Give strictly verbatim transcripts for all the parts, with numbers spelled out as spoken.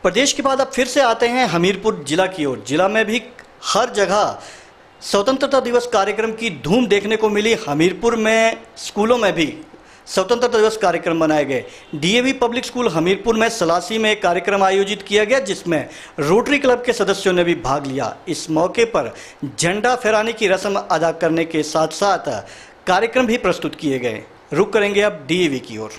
प्रदेश के बाद अब फिर से आते हैं हमीरपुर जिला की ओर। जिला में भी हर जगह स्वतंत्रता दिवस कार्यक्रम की धूम देखने को मिली। हमीरपुर में स्कूलों में भी स्वतंत्रता दिवस कार्यक्रम मनाए गए। डीएवी पब्लिक स्कूल हमीरपुर में सलासी में एक कार्यक्रम आयोजित किया गया, जिसमें रोटरी क्लब के सदस्यों ने भी भाग लिया। इस मौके पर झंडा फहराने की रस्म अदा करने के साथ साथ कार्यक्रम भी प्रस्तुत किए गए। रुक करेंगे अब डीएवी की ओर।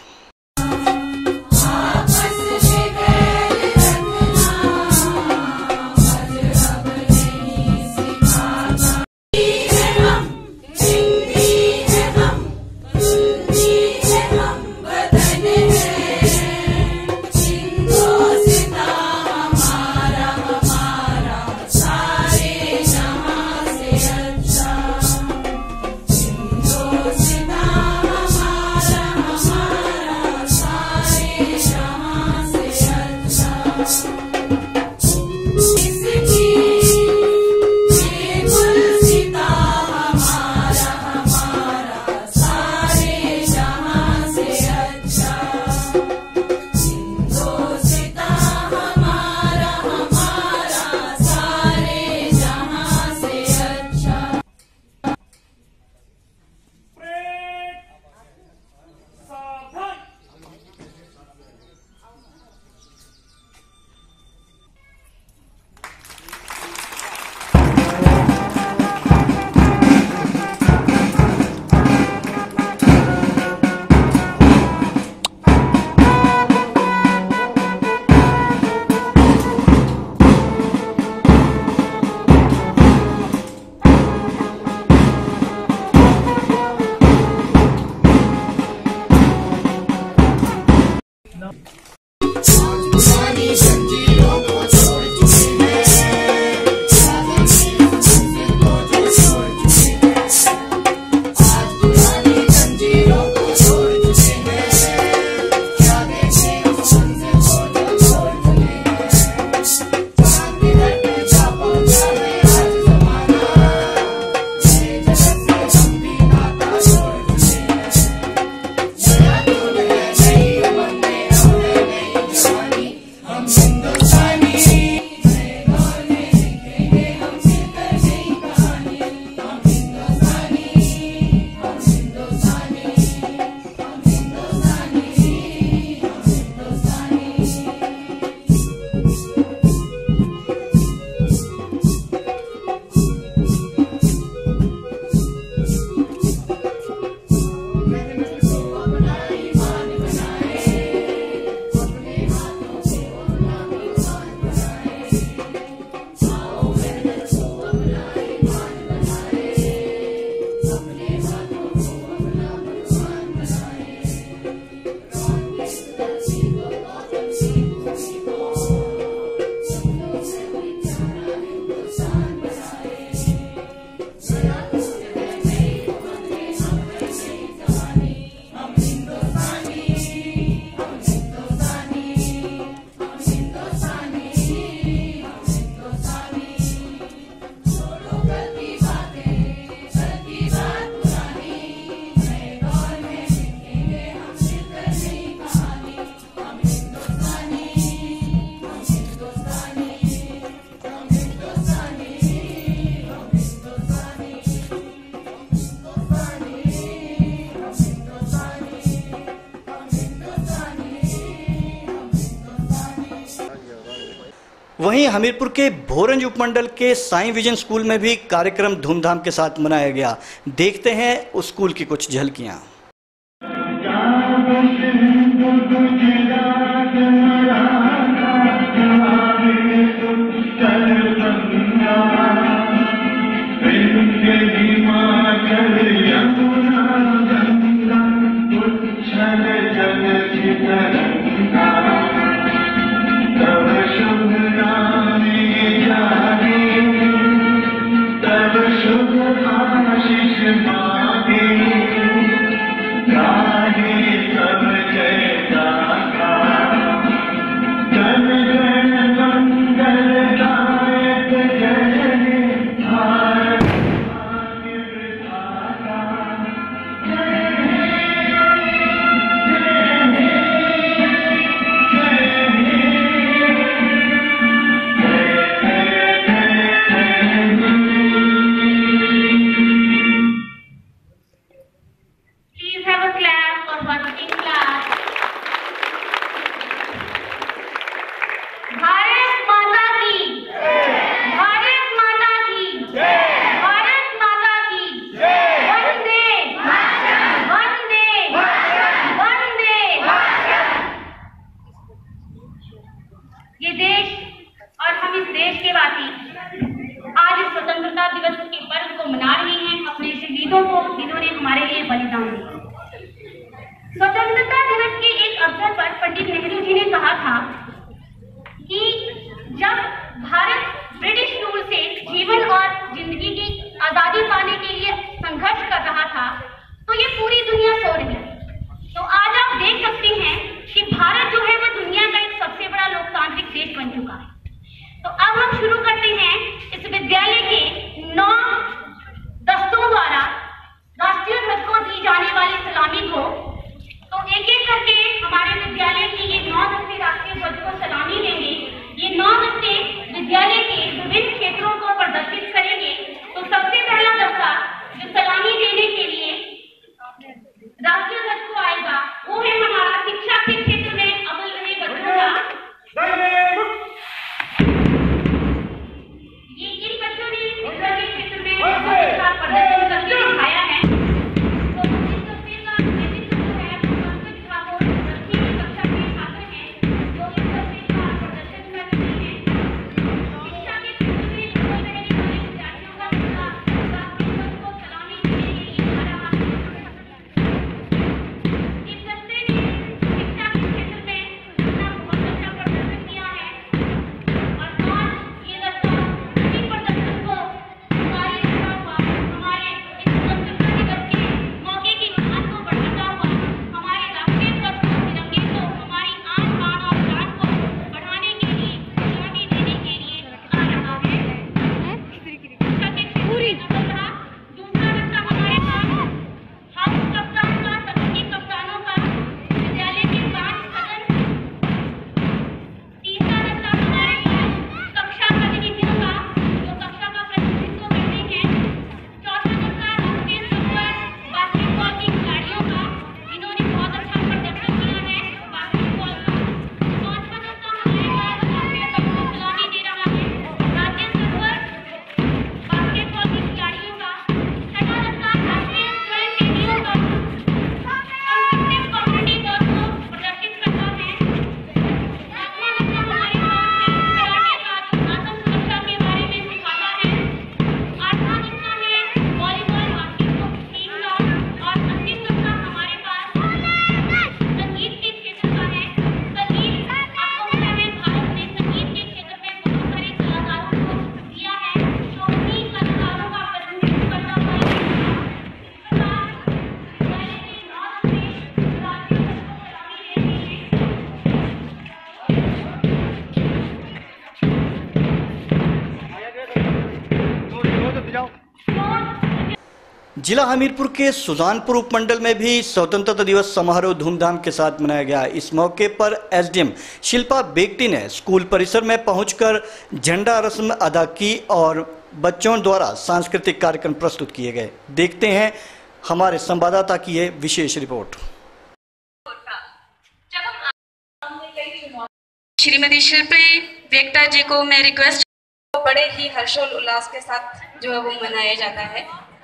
वहीं हमीरपुर के भोरंज उपमंडल के साईं विजन स्कूल में भी कार्यक्रम धूमधाम के साथ मनाया गया। देखते हैं उस स्कूल की कुछ झलकियां। ये देश और हम इस देश के वासी आज इस स्वतंत्रता दिवस के पर्व को मना रहे हैं अपने शहीदों को जिन्होंने हमारे लिए बलिदान दिया। स्वतंत्रता दिवस के एक अवसर पर पंडित नेहरू जी ने कहा था कि जब भारत ब्रिटिश रूल से जीवन और जिंदगी की आजादी पाने के लिए संघर्ष कर रहा था तो ये पूरी दुनिया सो रही थी। तो आज आप देख सकते हैं कि भारत जो है वो दुनिया का एक सबसे बड़ा लोकतांत्रिक देश बन चुका है। तो अब हम शुरू करते हैं इस विद्यालय के नौ दस्तों द्वारा राष्ट्रीय ध्वज को दी जाने वाली सलामी को। तो एक एक करके हमारे विद्यालय की ये नौ दस्ते राष्ट्रीय ध्वज को सलामी लेंगे। ये नौ दस्ते विद्यालय के विभिन्न क्षेत्रों को प्रदर्शित करेंगे। तो सबसे पहला दस्ता जो सलामी देने के लिए राष्ट्रीय ध्वज को आएगा वो है हमारा शिक्षा के क्षेत्र में अव्वल रहे बच्चों का। ये इन बच्चों ने शिक्षा के क्षेत्र में बहुत अच्छा प्रदर्शन करके दिखाया है। तो इस दस्ते का नेतृत्व जो है वो पंकज ठाकुर दसवीं की कक्षा के छात्र हैं जो इस दस्ते का प्रदर्शन कर रहे हैं। शिक्षा के क्षेत्र में अव्वल रहने वाले विद्यार्थियों का दस्ता राष्ट्रीय ध्वज को सलामी देने के लिए आ रहा है। इस दस्ते ने शिक्षा के क्षेत्र में अपना बहुत अच्छा प्रदर्शन किया है और आज ये दस्ता इसी प्रदर्शन को जारी रखता हुआ हमारे इस स्वतंत्रता दिवस के मौके की मान को बढ़ाता हुआ हमारे राष्ट्रीय ध्वज को तिरंगे को हमारी आन बान और शान को बढ़ाने के लिए सलामी देने के लिए आ रहा है। शिक्षा के क्षेत्र में अव्वल रहा। दूसरा दस्ता हमारे पास हाउस कप्तान का तकनीकी कप्तानों का विद्यालय के पांच सदन। तीसरा दस्ता हमारे पास कक्षा प्रतिनिधियों का जो कक्षा का प्रतिनिधित्व करते हैं। चौथा दस्ता राष्ट्रीय स्तर पर बास्केटबॉल की खिलाड़ियों का जिन्होंने बहुत अच्छा प्रदर्शन किया है बास्केटबॉल का। पांचवा दस्ता हमारे पास राष्ट्रीय ध्वज को सलामी दे रहा है राज्य स्तर पर बास्केटबॉल की खिलाड़ियों का। छठा दस्ता राष्ट्रीय स्वयंसेवियों का कंस्ट्रक्टिव कम्युनिटी वर्क को प्रदर्शित करता है। सातवां दस्ता हमारे पास है कराटे का जो आत्म सुरक्षा के बारे में सिखाता है। आठवां दस्ता है वॉलीबॉल बास्केटबॉल टीम का और अंतिम दस्ता हमारे पास संगीत के क्षेत्र का है। संगीत आपको पता है भारत ने संगीत के क्षेत्र में बहुत सारे कलाकारों को दिया है तो उन्हीं कलाकारों का प्रतिनिधित्व करता हुआ ये इस प्रकार विद्यालय के नौ दस्ते राष्ट्रीय ध्वज को सलामी दे रहे हैं। जिला हमीरपुर के सुजानपुर उपमंडल में भी स्वतंत्रता दिवस समारोह धूमधाम के साथ मनाया गया। इस मौके पर एसडीएम शिल्पा बेगटी ने स्कूल परिसर में पहुंचकर झंडा रस्म अदा की और बच्चों द्वारा सांस्कृतिक कार्यक्रम प्रस्तुत किए गए। देखते हैं हमारे संवाददाता की ये विशेष रिपोर्ट। श्रीमती शिल्पी बेगटा जी को मैं रिक्वेस्ट, बड़े ही हर्षोल्लास के साथ जो है वो मनाया जाता है।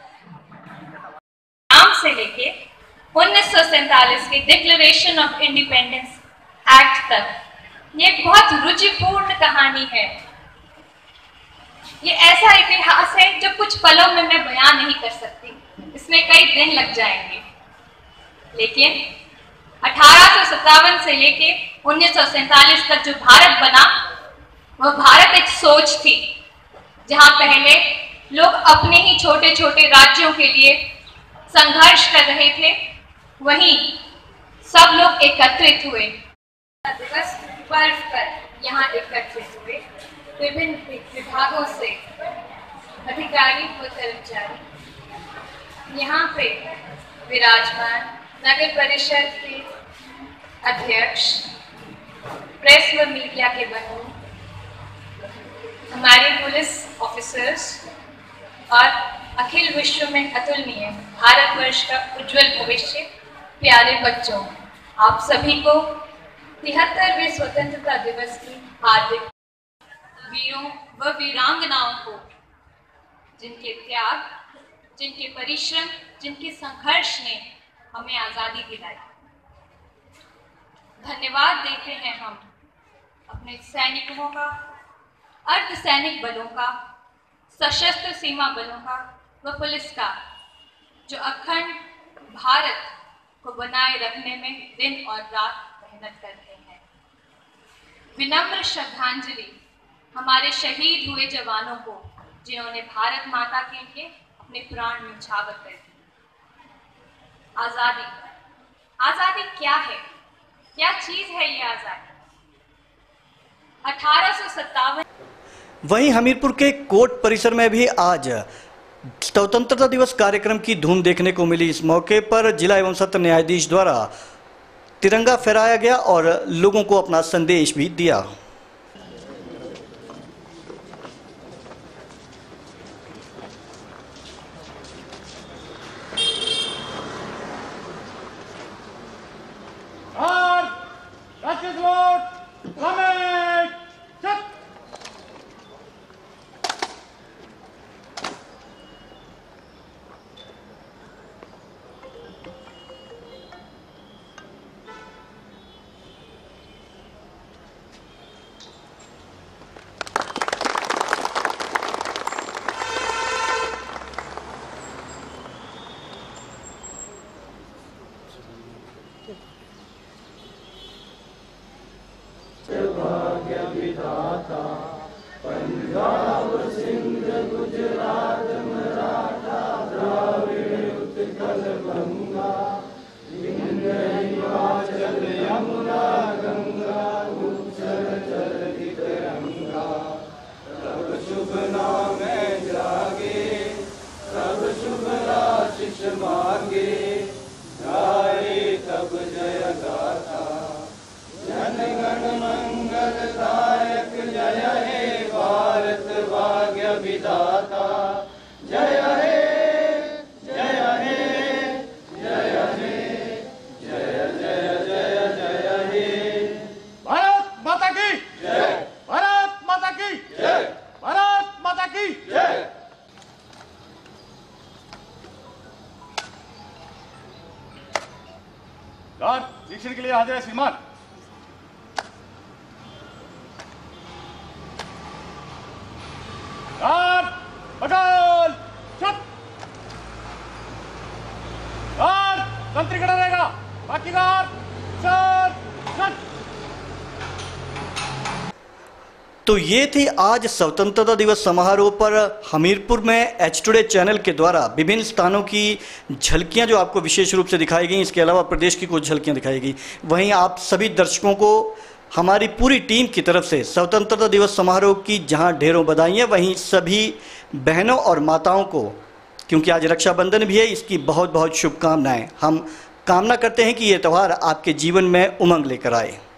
नाम से लेके उन्नीस सौ सैतालीस के डिक्लेरेशन ऑफ इंडिपेंडेंस एक्ट तक ये बहुत रुचिपूर्ण कहानी है। ये ऐसा इतिहास है जो कुछ पलों में मैं बयान नहीं कर सकती, इसमें कई दिन लग जाएंगे। लेकिन अठारह सौ सत्तावन से लेके उन्नीस सौ सैतालीस तक जो भारत बना वह भारत एक सोच थी, जहां पहले लोग अपने ही छोटे छोटे राज्यों के लिए संघर्ष कर रहे थे, वहीं सब लोग एकत्रित हुए दिवस पर्व पर यहाँ एकत्रित हुए। विभिन्न विभागों से अधिकारी व कर्मचारी यहाँ पे विराजमान, नगर परिषद के अध्यक्ष, प्रेस व मीडिया के बंधु, हमारे पुलिस ऑफिसर्स और अखिल विश्व में अतुलनीय भारतवर्ष का उज्जवल भविष्य, प्यारे बच्चों, आप सभी को तिहत्तरवें स्वतंत्रता दिवस की हार्दिक। वीरों व वीरांगनाओं को जिनके त्याग, जिनके परिश्रम, जिनके संघर्ष ने हमें आज़ादी दिलाई, धन्यवाद देते हैं हम अपने सैनिकों का, अर्धसैनिक बलों का, सशस्त्र सीमा बलों का व पुलिस का, जो अखंड भारत को बनाए रखने में दिन और रात मेहनत करते हैं। विनम्र श्रद्धांजलि हमारे शहीद हुए जवानों को, जिन्होंने भारत माता के लिए अपने प्राण न्यौछावर कर दिए। आजादी, आजादी क्या है? क्या चीज है ये आजादी? अठारह सौ सत्तावन। वहीं हमीरपुर के कोर्ट परिसर में भी आज स्वतंत्रता दिवस कार्यक्रम की धूम देखने को मिली। इस मौके पर जिला एवं सत्र न्यायाधीश द्वारा तिरंगा फहराया गया और लोगों को अपना संदेश भी दिया। भाग्य विधाता पंजाब सिंध गुजरात मराठा द्राविड़ उत्कल बंगा विंध्य हिमाचल यमुना गंगा उच्चल चलती तरंगा। तब शुभ नाम जागे, तब शुभ आशीष मांगे, गाए तब जय गाथा। जनगण मंगलदायक जय हे भारत भाग्य विधाता। जय हे जय हे जय हे जय जय जय जय हे। भारत माता की जय, भारत माता की जय, भारत माता की जय। गार्ड दीक्षित के लिए हाजिर है श्रीमान। गार्ड पकड़ शट। गार्ड तंत्री खड़ा रहेगा, बाकी गार्ड शट शट। तो ये थी आज स्वतंत्रता दिवस समारोह पर हमीरपुर में एच टुडे चैनल के द्वारा विभिन्न स्थानों की झलकियां जो आपको विशेष रूप से दिखाई गई। इसके अलावा प्रदेश की कुछ झलकियां दिखाई गई। वहीं आप सभी दर्शकों को हमारी पूरी टीम की तरफ से स्वतंत्रता दिवस समारोह की जहां ढेरों बधाइयां, वहीं सभी बहनों और माताओं को, क्योंकि आज रक्षाबंधन भी है, इसकी बहुत बहुत शुभकामनाएं। हम कामना करते हैं कि ये त्यौहार आपके जीवन में उमंग लेकर आए।